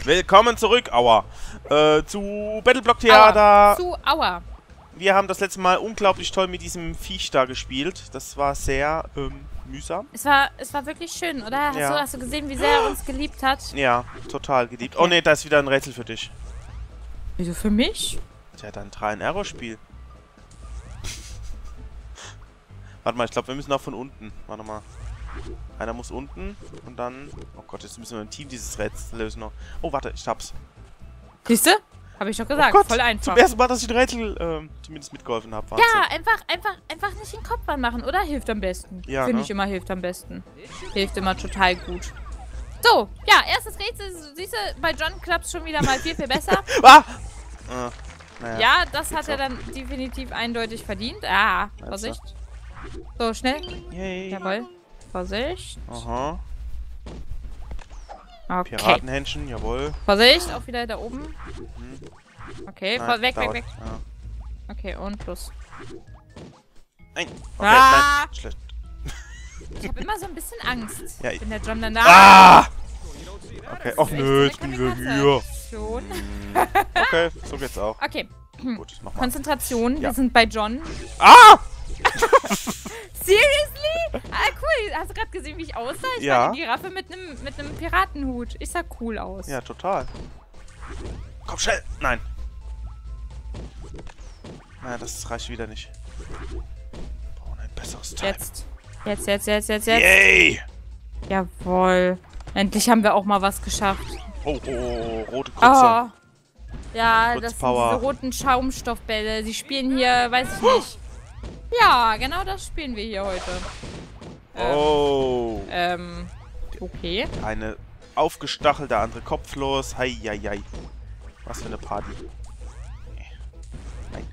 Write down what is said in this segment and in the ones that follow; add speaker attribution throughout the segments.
Speaker 1: Willkommen zurück, Aua, zu Battleblock Theater.
Speaker 2: Zu Aua.
Speaker 1: Wir haben das letzte Mal unglaublich toll mit diesem Viech da gespielt. Das war sehr, mühsam.
Speaker 2: Es war wirklich schön, oder? Hast du gesehen, wie sehr er uns geliebt hat?
Speaker 1: Ja, total geliebt.
Speaker 2: Okay.
Speaker 1: Oh ne, da ist wieder ein Rätsel für dich.
Speaker 2: Wieso für mich?
Speaker 1: Tja, dann Try-and-Error-Spiel. Warte mal, ich glaube, wir müssen auch von unten. Warte mal. Einer muss unten und dann... Oh Gott, jetzt müssen wir im Team dieses Rätsel lösen noch. Oh, warte, ich hab's.
Speaker 2: Siehst du? Habe ich doch gesagt.
Speaker 1: Oh Gott,
Speaker 2: voll einfach.
Speaker 1: Zum ersten Mal, dass ich ein Rätsel zumindest mitgeholfen habe.
Speaker 2: Ja, einfach nicht den Kopf anmachen, oder? Hilft am besten.
Speaker 1: Ja,
Speaker 2: Finde
Speaker 1: ne?
Speaker 2: ich immer, hilft am besten. Hilft immer total gut. So, ja, erstes Rätsel. Siehst du, bei John klappt's schon wieder mal viel besser.
Speaker 1: Ah! Naja,
Speaker 2: Ja, das hat er dann definitiv eindeutig verdient. Ah, Vorsicht. So, schnell.
Speaker 1: Yay.
Speaker 2: Jawohl. Vorsicht.
Speaker 1: Aha.
Speaker 2: Okay.
Speaker 1: Piratenhändchen, jawohl.
Speaker 2: Vorsicht, auch wieder da oben. Okay,
Speaker 1: Nein,
Speaker 2: weg.
Speaker 1: Ja.
Speaker 2: Okay, und plus.
Speaker 1: Nein. Okay,
Speaker 2: Ah!
Speaker 1: nein. Schlecht.
Speaker 2: Ich habe immer so ein bisschen Angst,
Speaker 1: Ja,
Speaker 2: wenn der John dann da...
Speaker 1: Ah! Okay,
Speaker 2: Das
Speaker 1: ach
Speaker 2: ist echt
Speaker 1: nö,
Speaker 2: so
Speaker 1: jetzt
Speaker 2: eine
Speaker 1: bin ich wieder hier.
Speaker 2: Kamikaze-Aktion.
Speaker 1: Okay, so geht's auch.
Speaker 2: Okay,
Speaker 1: Gut, nochmal.
Speaker 2: Konzentration.
Speaker 1: Ja.
Speaker 2: Wir sind bei John.
Speaker 1: Ah!
Speaker 2: Seriously? Ah, cool. Hast du gerade gesehen, wie ich aussah? Ich
Speaker 1: Ja.
Speaker 2: war eine Giraffe mit einem Piratenhut. Ich sah cool aus.
Speaker 1: Ja, total. Komm schnell! Nein. Naja, das reicht wieder nicht. Wir brauchen ein besseres Teil.
Speaker 2: Jetzt.
Speaker 1: Yay!
Speaker 2: Jawohl. Endlich haben wir auch mal was geschafft.
Speaker 1: Oh, rote Grütze.
Speaker 2: Oh. Ja, das sind
Speaker 1: Power.
Speaker 2: diese roten Schaumstoffbälle. Sie spielen hier, weiß ich nicht. Ja, genau das spielen wir hier heute.
Speaker 1: Oh.
Speaker 2: Okay.
Speaker 1: Eine aufgestachelte, andere kopflos. Heieiei. Was für eine Party. Nein.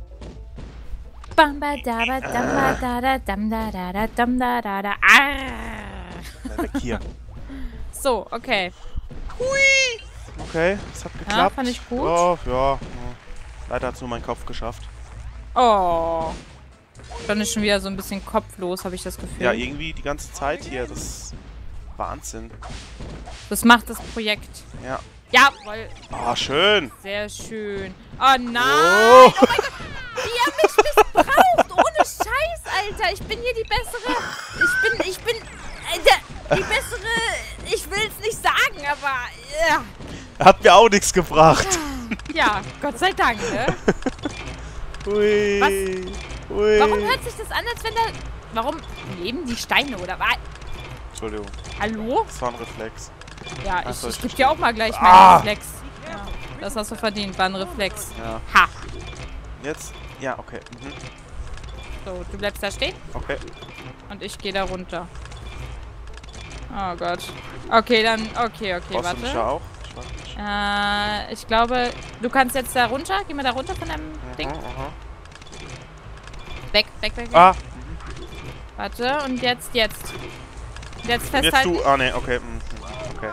Speaker 2: Bamba daba damba dada dam da da da dam da da da.
Speaker 1: Na, weg hier.
Speaker 2: So, okay.
Speaker 1: Okay, es hat geklappt.
Speaker 2: Ja, fand ich gut.
Speaker 1: Oh, ja. Leider hat es nur mein Kopf geschafft.
Speaker 2: Oh. John ist schon wieder so ein bisschen kopflos, habe ich das Gefühl.
Speaker 1: Ja, irgendwie die ganze Zeit hier. Das ist Wahnsinn.
Speaker 2: Das macht das Projekt.
Speaker 1: Ja.
Speaker 2: Jawohl.
Speaker 1: Ah, schön.
Speaker 2: Sehr schön. Oh nein.
Speaker 1: Oh.
Speaker 2: Oh mein Gott. Wie er mich missbraucht. Ohne Scheiß, Alter. Ich bin hier die bessere. Ich bin die bessere. Ich will es nicht sagen, aber... Ja.
Speaker 1: Hat mir auch nichts gebracht.
Speaker 2: Ja, Gott sei Dank, ne?
Speaker 1: Ui.
Speaker 2: Was?
Speaker 1: Ui.
Speaker 2: Warum hört sich das an, als wenn da... Warum leben die Steine, oder was?
Speaker 1: Entschuldigung,
Speaker 2: Hallo?
Speaker 1: das war ein Reflex.
Speaker 2: Ja,
Speaker 1: Ach so,
Speaker 2: ich
Speaker 1: ich
Speaker 2: geb dir auch mal gleich meinen
Speaker 1: Ah!
Speaker 2: Reflex. Ja, das hast du verdient, war ein Reflex.
Speaker 1: Ja.
Speaker 2: Ha!
Speaker 1: Jetzt? Ja, okay. Mhm.
Speaker 2: So, du bleibst da stehen
Speaker 1: Okay.
Speaker 2: und ich gehe da runter. Oh Gott. Okay, dann... Okay,
Speaker 1: Brauchst du mich ja
Speaker 2: warte.
Speaker 1: auch? Ich weiß nicht.
Speaker 2: Ich glaube, du kannst jetzt da runter. Geh mal da runter von deinem Ding.
Speaker 1: Aha.
Speaker 2: Weg.
Speaker 1: Ah,
Speaker 2: Warte, und jetzt. Jetzt
Speaker 1: und jetzt
Speaker 2: festhalten.
Speaker 1: du. Ah, ne, okay. Okay.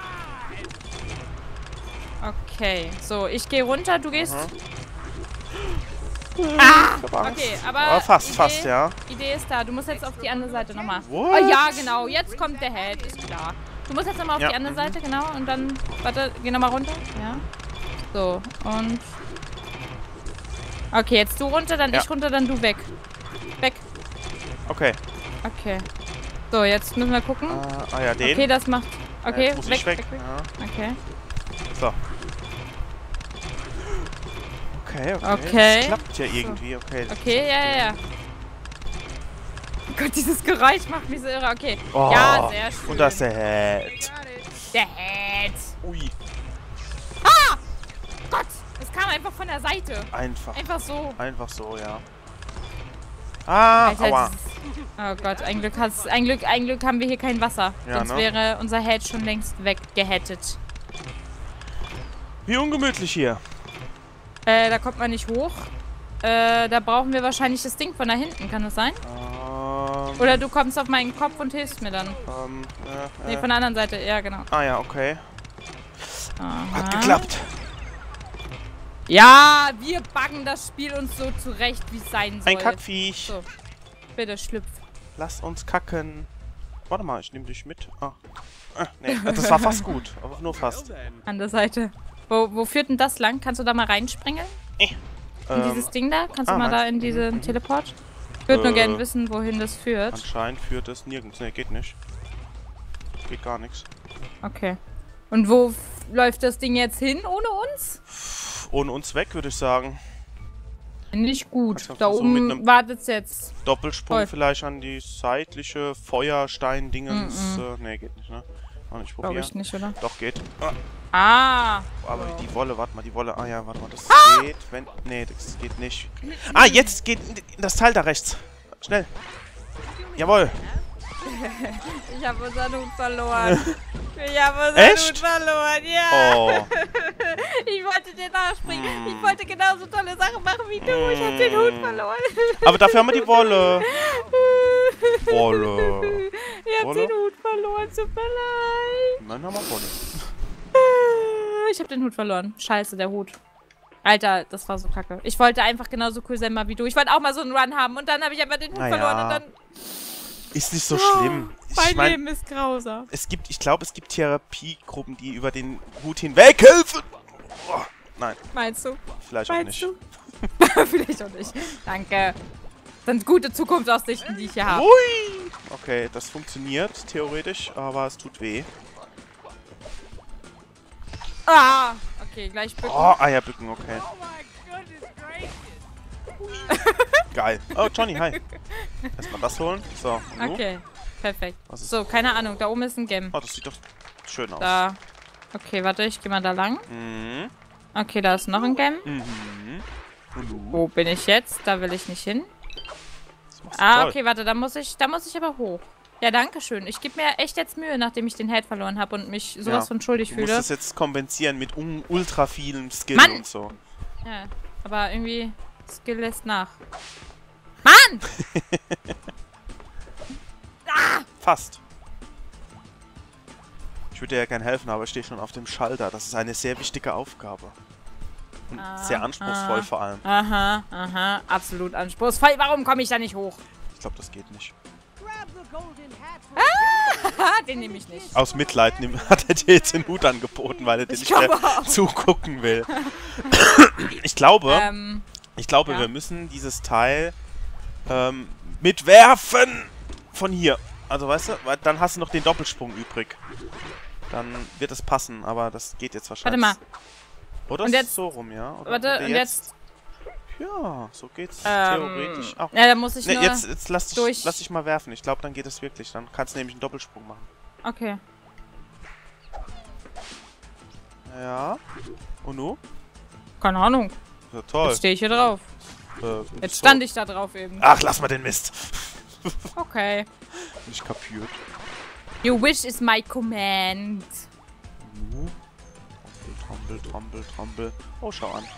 Speaker 2: Okay, so, ich gehe runter, du gehst...
Speaker 1: Aha.
Speaker 2: Ah!
Speaker 1: Ich hab Angst.
Speaker 2: Okay, aber...
Speaker 1: Ah, fast, ja.
Speaker 2: Idee ist da. Du musst jetzt auf die andere Seite nochmal.
Speaker 1: What?
Speaker 2: Oh ja, genau. Jetzt kommt der Head. Ist klar. Du musst jetzt nochmal auf
Speaker 1: Ja.
Speaker 2: die andere Seite, genau. Und dann... Warte, geh nochmal runter. Ja. So, und... Okay, jetzt du runter, dann
Speaker 1: Ja.
Speaker 2: ich runter, dann du weg. Weg.
Speaker 1: Okay.
Speaker 2: Okay. So, jetzt müssen wir gucken.
Speaker 1: Ja, den.
Speaker 2: Okay, das macht... Okay,
Speaker 1: Jetzt muss ich weg. Ja.
Speaker 2: Okay.
Speaker 1: So. Okay.
Speaker 2: Okay.
Speaker 1: Das klappt ja irgendwie. Okay.
Speaker 2: Okay, ja. Oh Gott, dieses Geräusch macht mich so irre. Okay.
Speaker 1: Oh,
Speaker 2: Ja, sehr schön.
Speaker 1: und das ist der Head.
Speaker 2: Der Head.
Speaker 1: Ui.
Speaker 2: Gott, das kam einfach von der Seite.
Speaker 1: Einfach.
Speaker 2: Einfach so.
Speaker 1: Ja. Ah,
Speaker 2: Alter,
Speaker 1: aua.
Speaker 2: Oh Gott, ein Glück haben wir hier kein Wasser.
Speaker 1: Ja,
Speaker 2: Sonst
Speaker 1: ne?
Speaker 2: wäre unser Head schon längst weggehettet.
Speaker 1: Wie ungemütlich hier.
Speaker 2: Da kommt man nicht hoch. Da brauchen wir wahrscheinlich das Ding von da hinten, kann das sein? Oder du kommst auf meinen Kopf und hilfst mir dann. Nee, von der anderen Seite, ja genau.
Speaker 1: Ah ja, okay.
Speaker 2: Aha.
Speaker 1: Hat geklappt.
Speaker 2: Ja, wir baggen das Spiel uns so zurecht, wie es sein soll.
Speaker 1: Ein Kackviech.
Speaker 2: So, bitte schlüpf.
Speaker 1: Lasst uns kacken. Warte mal, ich nehme dich mit. Ah. Nee, das war fast gut. Aber nur fast.
Speaker 2: An der Seite. Wo führt denn das lang? Kannst du da mal reinspringen? In dieses Ding da? Kannst du mal da in diesen Teleport? Ich würde nur gerne wissen, wohin das führt.
Speaker 1: Anscheinend führt es nirgends. Nee, geht nicht. Geht gar nichts.
Speaker 2: Okay. Und wo läuft das Ding jetzt hin ohne uns?
Speaker 1: Ohne uns weg, würde ich sagen.
Speaker 2: Nicht gut.
Speaker 1: Also
Speaker 2: Da
Speaker 1: so
Speaker 2: oben wartet's jetzt.
Speaker 1: Doppelsprung vielleicht an die seitliche Feuerstein-Dingens. Nee, geht nicht, ne? Auch nicht probieren.
Speaker 2: Glaube ich nicht, oder?
Speaker 1: Doch, geht.
Speaker 2: Ah!
Speaker 1: Aber die Wolle, warte mal, die Wolle. Ah ja, warte mal, das geht, wenn... Nee, das geht nicht. Ah, jetzt geht das Teil da rechts. Schnell. Jawohl.
Speaker 2: Ich habe unseren Hut verloren. Ich habe unseren Hut verloren, ja.
Speaker 1: Oh.
Speaker 2: Ich wollte dir nachspringen. Ich wollte genauso tolle Sachen machen wie du. Ich habe den Hut verloren.
Speaker 1: Aber dafür haben wir die Wolle. Wolle.
Speaker 2: Ich habe den Hut verloren, tut mir leid.
Speaker 1: Nein, haben wir Wolle.
Speaker 2: Ich habe den Hut verloren. Scheiße, der Hut. Alter, das war so kacke. Ich wollte einfach genauso cool sein mal wie du. Ich wollte auch mal so einen Run haben und dann habe ich einfach den Hut verloren und dann...
Speaker 1: Ist nicht so schlimm.
Speaker 2: Mein Leben ist grausam.
Speaker 1: Ich glaube, es gibt Therapiegruppen, die über den Hut hinweg helfen. Oh, nein.
Speaker 2: Meinst du?
Speaker 1: Vielleicht auch nicht.
Speaker 2: Vielleicht auch nicht. Danke. Das sind gute Zukunftsaussichten, die ich hier habe.
Speaker 1: Ui. Okay, das funktioniert theoretisch, aber es tut weh.
Speaker 2: Ah! Okay, gleich bücken.
Speaker 1: Oh, Eierbücken, okay. Geil. Oh, Johnny, hi. Erstmal das holen. So.
Speaker 2: Okay, perfekt. So, keine Ahnung. Da oben ist ein Gem.
Speaker 1: Oh, das sieht doch schön aus.
Speaker 2: Da. Okay, warte, ich gehe mal da lang.
Speaker 1: Mhm.
Speaker 2: Okay, da ist noch ein Gem.
Speaker 1: Mhm.
Speaker 2: Wo bin ich jetzt? Da will ich nicht hin. Okay, warte, da muss ich aber hoch. Ja, danke schön. Ich gebe mir echt jetzt Mühe, nachdem ich den Held verloren habe und mich sowas von schuldig fühle.
Speaker 1: Du musst das jetzt kompensieren mit ultra vielen Skill und so.
Speaker 2: Ja, aber irgendwie Skill lässt nach. Mann!
Speaker 1: Fast. Ich würde dir ja gerne helfen, aber ich stehe schon auf dem Schalter. Das ist eine sehr wichtige Aufgabe. Und sehr anspruchsvoll vor allem.
Speaker 2: Aha, absolut anspruchsvoll. Warum komme ich da nicht hoch?
Speaker 1: Ich glaube, das geht nicht.
Speaker 2: Den nehme ich nicht.
Speaker 1: Aus Mitleid hat er dir jetzt den Hut angeboten, weil er dir nicht mehr zugucken will. Ich glaube, wir müssen dieses Teil mitwerfen von hier. Also, weißt du, weil dann hast du noch den Doppelsprung übrig. Dann wird es passen, aber das geht jetzt wahrscheinlich.
Speaker 2: Warte mal.
Speaker 1: Oder
Speaker 2: und jetzt,
Speaker 1: so rum, ja? Oder
Speaker 2: warte, und jetzt...
Speaker 1: Ja, so geht's theoretisch. Ach.
Speaker 2: Ja, dann muss ich nur
Speaker 1: jetzt lass dich mal werfen. Ich glaube, dann geht es wirklich. Dann kannst du nämlich einen Doppelsprung machen.
Speaker 2: Okay.
Speaker 1: Ja. Und du?
Speaker 2: Keine Ahnung.
Speaker 1: Ja, toll.
Speaker 2: Jetzt stehe ich hier drauf. Jetzt stand ich da drauf eben.
Speaker 1: Ach, lass mal den Mist.
Speaker 2: Okay.
Speaker 1: Nicht kapiert.
Speaker 2: Your wish is my command.
Speaker 1: Trompel. Oh, schau an.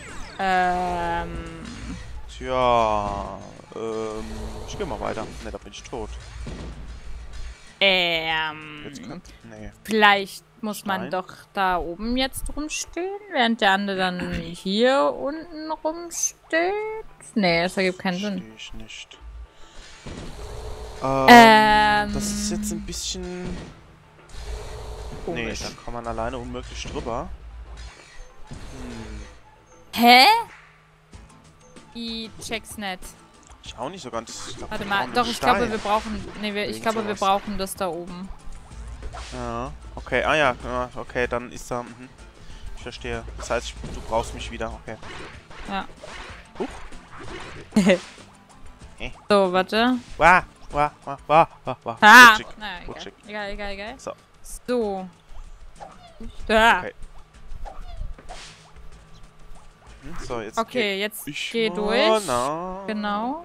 Speaker 1: Tja, ich geh mal weiter. Ne, da bin ich tot.
Speaker 2: Vielleicht muss man doch da oben jetzt rumstehen, während der andere dann hier unten rumsteht. Nee, das ergibt keinen Sinn.
Speaker 1: Verstehe ich nicht. Das ist jetzt ein bisschen...
Speaker 2: Komisch.
Speaker 1: Nee, da kann man alleine unmöglich drüber.
Speaker 2: Hä? Ich check's nicht.
Speaker 1: Ich auch nicht so ganz.
Speaker 2: Warte mal, doch, ich glaube, wir brauchen... Nee, ich glaube, wir brauchen das da oben.
Speaker 1: Ja, okay, ja, okay, dann ist da... Ich verstehe. Das heißt, du brauchst mich wieder, okay.
Speaker 2: Ja.
Speaker 1: Huch.
Speaker 2: So, warte.
Speaker 1: Naja,
Speaker 2: egal.
Speaker 1: So.
Speaker 2: Da.
Speaker 1: Okay. So, jetzt
Speaker 2: jetzt geh durch.
Speaker 1: Na.
Speaker 2: Genau.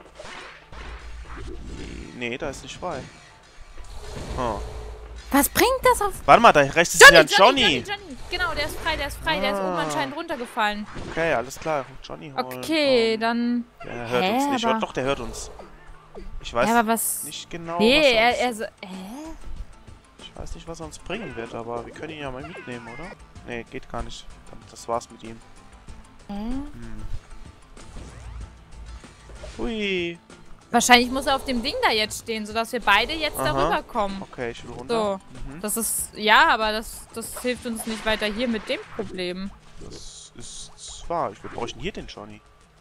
Speaker 1: Nee, da ist nicht frei. Oh.
Speaker 2: Was bringt das auf...
Speaker 1: Warte mal, da rechts ist ja Johnny.
Speaker 2: Genau, der ist frei. Der ist oben anscheinend runtergefallen.
Speaker 1: Okay, alles klar. Johnny holen.
Speaker 2: Okay, dann...
Speaker 1: Der hört uns nicht. Doch, der hört uns. Ich weiß nicht genau,
Speaker 2: was
Speaker 1: ich weiß nicht, was er uns bringen wird, aber wir können ihn ja mal mitnehmen, oder? Nee, geht gar nicht. Das war's mit ihm.
Speaker 2: Hm.
Speaker 1: Hui.
Speaker 2: Wahrscheinlich muss er auf dem Ding da jetzt stehen, sodass wir beide jetzt darüber kommen.
Speaker 1: Okay, ich will runter.
Speaker 2: So, das ist... Ja, aber das hilft uns nicht weiter hier mit dem Problem.
Speaker 1: Das ist wahr. Wir bräuchten hier den Johnny.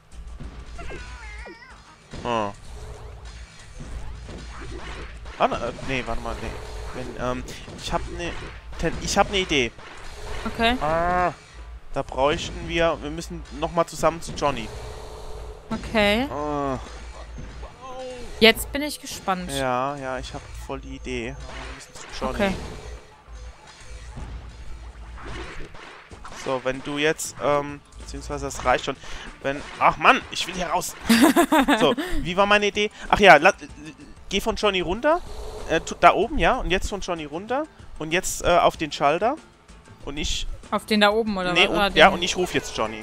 Speaker 1: Oh. Nee, warte mal, nee. Ich hab eine Idee.
Speaker 2: Okay.
Speaker 1: Da bräuchten wir müssen nochmal zusammen zu Johnny.
Speaker 2: Okay. Jetzt bin ich gespannt.
Speaker 1: Ja, ich habe voll die Idee. Wir müssen zu Johnny.
Speaker 2: Okay.
Speaker 1: So, wenn du jetzt, beziehungsweise das reicht schon. Ach Mann, ich will hier raus. So, wie war meine Idee? Ach ja, geh von Johnny runter. Da oben, ja. Und jetzt von Johnny runter. Und jetzt auf den Schalter. Und ich...
Speaker 2: Auf den da oben, oder was?
Speaker 1: Und ich rufe jetzt Johnny.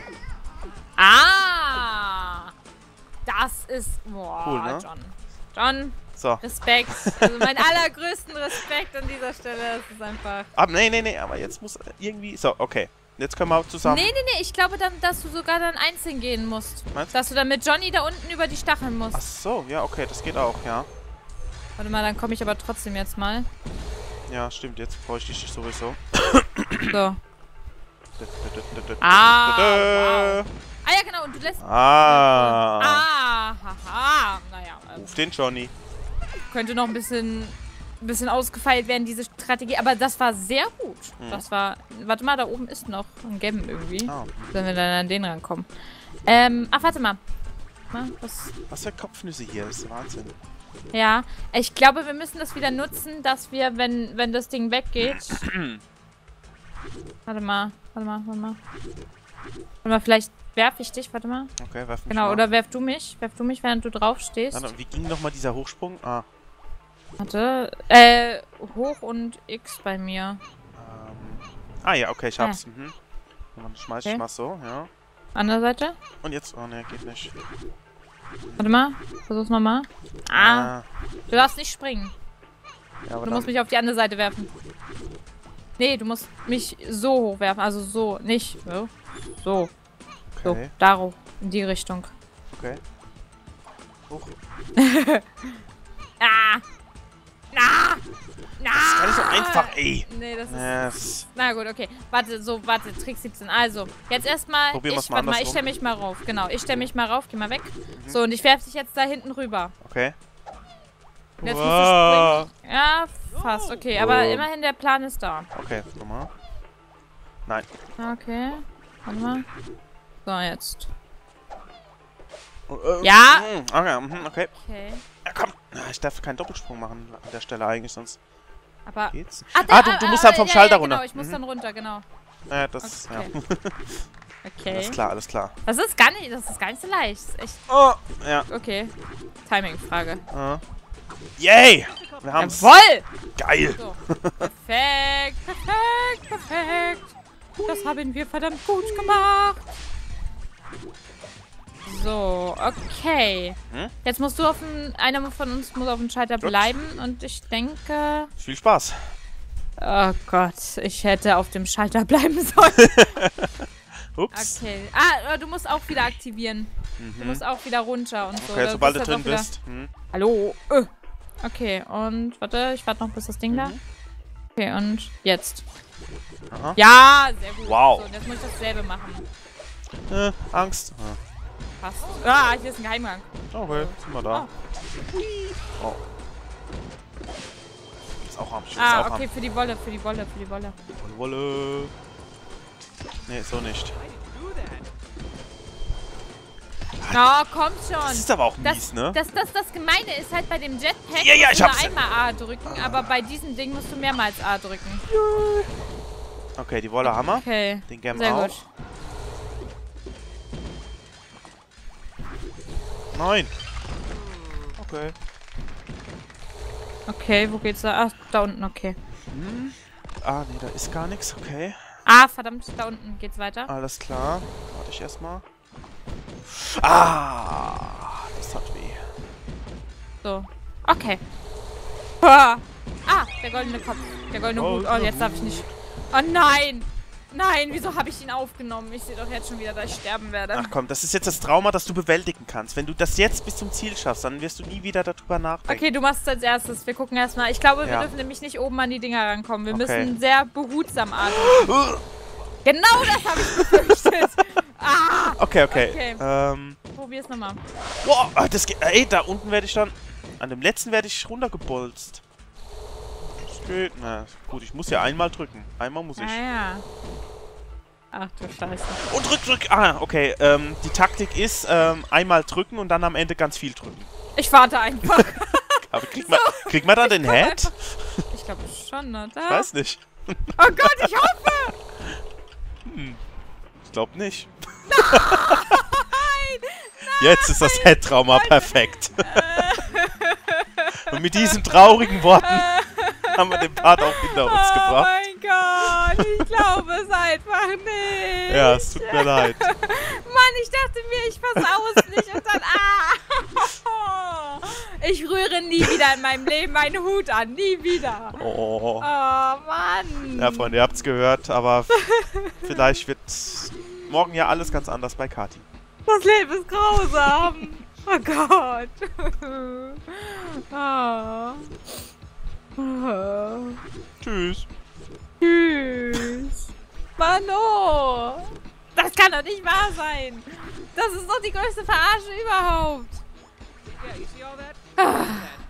Speaker 2: Das ist... Boah,
Speaker 1: cool, ne?
Speaker 2: John,
Speaker 1: so.
Speaker 2: Respekt. Also mein allergrößten Respekt an dieser Stelle. Das ist einfach...
Speaker 1: Nee, aber jetzt muss irgendwie... So, okay. Jetzt können wir zusammen...
Speaker 2: Nee, ich glaube dann, dass du sogar dann einzeln gehen musst.
Speaker 1: Meinst?
Speaker 2: Dass du dann mit Johnny da unten über die Stacheln musst.
Speaker 1: Ach so, ja, okay, das geht auch, ja.
Speaker 2: Warte mal, dann komme ich aber trotzdem jetzt mal.
Speaker 1: Ja, stimmt, jetzt bräuchte ich dich sowieso.
Speaker 2: So. Wow. Ja, genau, und du lässt... Haha. Naja.
Speaker 1: Ruf den Johnny.
Speaker 2: Könnte noch ein bisschen ausgefeilt werden, diese Strategie. Aber das war sehr gut. Das war... Warte mal, da oben ist noch ein Gem irgendwie. Wenn wir dann an den rankommen. Warte mal.
Speaker 1: Was für Kopfnüsse hier, das ist Wahnsinn.
Speaker 2: Ja, ich glaube, wir müssen das wieder nutzen, dass wir, wenn das Ding weggeht... Warte mal, vielleicht werfe ich dich, warte mal.
Speaker 1: Okay, werf mich
Speaker 2: Genau,
Speaker 1: mal.
Speaker 2: oder werf du mich, während du drauf stehst.
Speaker 1: Warte, wie ging nochmal dieser Hochsprung?
Speaker 2: Warte, hoch und X bei mir.
Speaker 1: Ja, okay, ich hab's. Dann schmeiß ich mal so, ja.
Speaker 2: Andere Seite?
Speaker 1: Und jetzt? Oh ne, geht nicht.
Speaker 2: Warte mal, versuch's nochmal. Du darfst nicht springen.
Speaker 1: Ja, aber
Speaker 2: du musst mich auf die andere Seite werfen. Nee, du musst mich so hochwerfen, also so, nicht so.
Speaker 1: Okay.
Speaker 2: So, darauf, in die Richtung.
Speaker 1: Okay. Hoch. Das ist gar nicht so einfach, ey.
Speaker 2: Nee, das ist... Na gut, okay. Warte, Trick 17. Also, jetzt erstmal... Warte mal, ich stelle mich mal rauf. Genau, ich stelle mich mal rauf. Geh mal weg. So, und ich werfe dich jetzt da hinten rüber.
Speaker 1: Okay.
Speaker 2: Und jetzt musst du springen. Ja, fast. Okay, aber immerhin der Plan ist da.
Speaker 1: Okay, nochmal. Nein.
Speaker 2: Okay. Warte mal. So, jetzt. Ja!
Speaker 1: Okay. Ja, komm. Ich darf keinen Doppelsprung machen an der Stelle eigentlich, sonst
Speaker 2: aber
Speaker 1: geht's. Du musst dann vom Schalter runter.
Speaker 2: Genau, ich muss dann runter, genau.
Speaker 1: Ja, das,
Speaker 2: okay.
Speaker 1: Ja.
Speaker 2: Okay.
Speaker 1: Alles klar.
Speaker 2: Das ist gar nicht so leicht. Das ist echt...
Speaker 1: Ja.
Speaker 2: Okay. Timing-Frage.
Speaker 1: Yay! Wir haben's.
Speaker 2: Jawoll!
Speaker 1: Geil!
Speaker 2: So. Perfekt. Das haben wir verdammt gut gemacht. So, okay. Jetzt musst du einer von uns muss auf dem Schalter bleiben und ich denke...
Speaker 1: Viel Spaß.
Speaker 2: Oh Gott, ich hätte auf dem Schalter bleiben sollen.
Speaker 1: Ups.
Speaker 2: Okay. Du musst auch wieder aktivieren. Du musst auch wieder runter und so.
Speaker 1: Okay, sobald du drin bist.
Speaker 2: Hallo. Okay, und warte, ich warte noch, bis das Ding da... Okay, und jetzt.
Speaker 1: Aha.
Speaker 2: Ja, sehr gut.
Speaker 1: Wow.
Speaker 2: So, und jetzt muss ich dasselbe machen.
Speaker 1: Angst.
Speaker 2: Passt. Hier ist ein Geheimgang.
Speaker 1: Okay, sind wir da. Oh. Ist auch am.
Speaker 2: Okay, für die Wolle.
Speaker 1: Wolle. Nee, so nicht.
Speaker 2: Komm schon.
Speaker 1: Das ist aber auch mies, ne?
Speaker 2: Das Gemeine ist halt bei dem Jetpack,
Speaker 1: ja, ich hab's.
Speaker 2: nur einmal A drücken, aber bei diesem Ding musst du mehrmals A drücken.
Speaker 1: Okay, die Wolle haben wir.
Speaker 2: Okay,
Speaker 1: den Gem
Speaker 2: sehr
Speaker 1: auch.
Speaker 2: Gut.
Speaker 1: Nein. Okay.
Speaker 2: Okay, wo geht's da? Ach, da unten, okay.
Speaker 1: Nee, da ist gar nichts, okay.
Speaker 2: Verdammt, da unten geht's weiter.
Speaker 1: Alles klar. Warte ich erstmal. Das hat weh.
Speaker 2: So, okay. Der goldene Kopf. Der goldene Hut. Oh, jetzt darf ich nicht... Oh nein! Nein, wieso habe ich ihn aufgenommen? Ich sehe doch jetzt schon wieder, dass ich sterben werde.
Speaker 1: Ach komm, das ist jetzt das Trauma, das du bewältigen kannst. Wenn du das jetzt bis zum Ziel schaffst, dann wirst du nie wieder darüber nachdenken.
Speaker 2: Okay, du machst es als erstes. Wir gucken erstmal. Ich glaube, wir dürfen nämlich nicht oben an die Dinger rankommen. Wir müssen sehr behutsam atmen. Genau das habe ich befürchtet. Ah!
Speaker 1: Okay.
Speaker 2: Probier's nochmal.
Speaker 1: Boah, das geht. Ey, da unten werde ich dann. An dem letzten werde ich runtergebolzt. Das geht. Na gut, ich muss ja einmal drücken. Einmal muss ich.
Speaker 2: Ah ja. Ach du Scheiße.
Speaker 1: Und drück. Ah, okay. Die Taktik ist, einmal drücken und dann am Ende ganz viel drücken.
Speaker 2: Ich warte einfach.
Speaker 1: Aber kriegt man dann den Head?
Speaker 2: Ich glaube schon, oder?
Speaker 1: Ich weiß nicht.
Speaker 2: Oh Gott, ich hoffe!
Speaker 1: Ich glaube nicht.
Speaker 2: Nein!
Speaker 1: Jetzt ist das Head-Trauma perfekt. Und mit diesen traurigen Worten haben wir den Part auch hinter uns gebracht.
Speaker 2: Oh mein Gott, ich glaube es einfach nicht.
Speaker 1: Ja, es tut mir leid.
Speaker 2: Mann, ich dachte mir, ich versau es nicht und dann... Ich rühre nie wieder in meinem Leben meinen Hut an. Nie wieder.
Speaker 1: Oh.
Speaker 2: Oh, Mann.
Speaker 1: Ja, Freunde, ihr habt's gehört, aber vielleicht wird morgen ja alles ganz anders bei Kathi.
Speaker 2: Das Leben ist grausam. Oh Gott.
Speaker 1: Tschüss.
Speaker 2: Tschüss. Mano. Das kann doch nicht wahr sein. Das ist doch die größte Verarsche überhaupt.